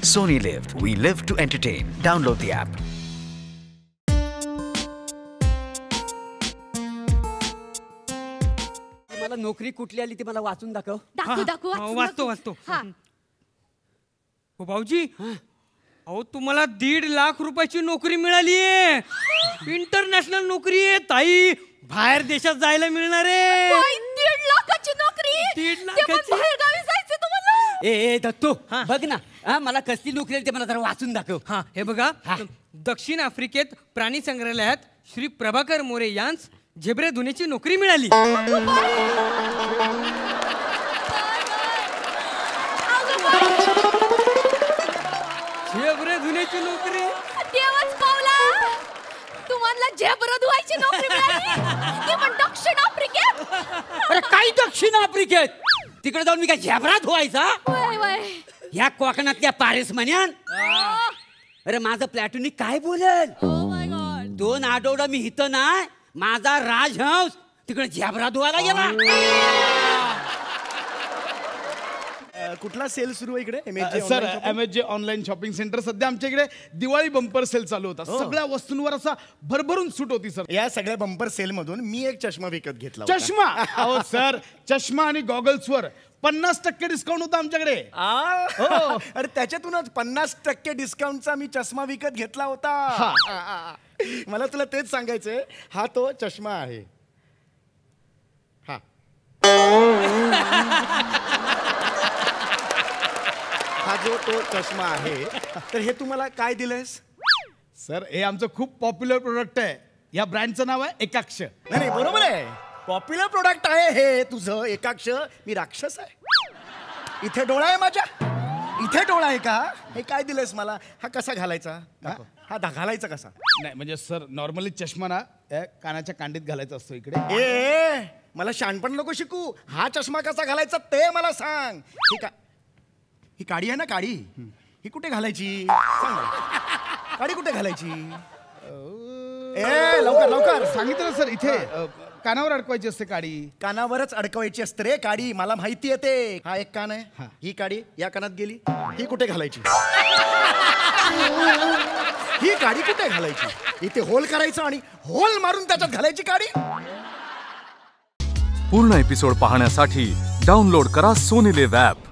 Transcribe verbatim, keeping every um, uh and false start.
Sony Live. We live to entertain. Download the app. मला नोकरी कुठली आली ती मला वाचून दाखव. दाखव दाखव वाचतो वाचतो. हा हो भाऊजी, अहो तुम्हाला दीड लाख रुपयाची नोकरी मिळाली आहे. इंटरनॅशनल नोकरी आहे ताई. बाहेर देशात जायला मिळणार आहे. दीड लाखाची नोकरी. दीड लाखाची. बाहेर गावी जायचं तुम्हाला. ए ए दत्तू बघ ना, हा मला कसली नोकरी आली ते मला जरा वाचून दाखव. हा हे बघा, दक्षिण आफ्रिकेत प्राणी संग्रहालयात श्री प्रभाकर मोरे यांस झेब्रे धुण्याची नोकरी मिळाली. झेब्रे धुण्याची नोकरी. देवच पावला. तुम्हाला झेब्रे धुवायची नोकरी मिळाली. ते पण दक्षिण आफ्रिकेत. अरे काय दक्षिण आफ्रिकेत? तिकडे जाऊन मी काय झेब्रा धुवायचा? वय वय. ह्या कोकणातल्या पारेस म्हण्यान. अरे माझं प्लॅटूनिक काय बोलेल? दोन आठवडा मी इथं नाही, माझा राजहंस तिकडे झेब्रा धुवायला गेला. कुठला सेल सुरू आहे इकडे? Sir M H J online shopping center सध्या आमच्या इकडे दिवाळी बंपर सेल चालू होता. सगळ्या वस्तूंवर असा भरभरून सूट होती सर. या सगळ्या बंपर सेल मधून मी एक चष्मा विकत घेतला. चष्मा? अहो सर, चष्मा आणि गॉगल्सवर पन्नास टक्के डिस्काउंट होता आमच्याकडे. अरे त्याच्यातूनच पन्नास टक्के डिस्काउंटचा मी चष्मा विकत घेतला होता. मला तुला तेच सांगायचंय, हा तो चष्मा आहे. हा हा जो तो चष्मा आहे. तर हे तुम्हाला काय दिलंयस? सर हे आमचं खूप पॉप्युलर प्रोडक्ट आहे. या ब्रँडचं नाव आहे एकाक्ष. नाही बरोबर आहे, पॉप्युलर प्रोडक्ट आहे हे तुझं एकाक्ष. मी राक्षस आहे? इथे डोळा आहे माझ्या, इथे डोळा आहे का? हे काय दिलंयस मला? हा कसा घालायचा? हा दा घालायचा कसा? नाही म्हणजे सर नॉर्मली चष्मा ना कानाच्या कांडीत घालायचा असतो इकडे. ए मला शहाणपण नको शिकू. हा चष्मा कसा घालायचा ते मला सांग. ही का ही काडी आहे ना, काडी ही कुठे घालायची सांग मला. काडी कुठे घालायची? ए लवकर लवकर. सांगितलं सर, इथे कानावर अडकवायची असते काडी. कानावरच अडकवायची असते रे काडी, मला माहिती आहे ते. हा एक कान आहे, ही काडी या कानात गेली. ही कुठे घालायची? ही काडी कुठे घालायची? इथे होल करायचं आणि होल मारून त्याच्यात घालायची काडी. पूर्ण एपिसोड पाहण्यासाठी डाउनलोड करा सोनी लिव्ह ॲप.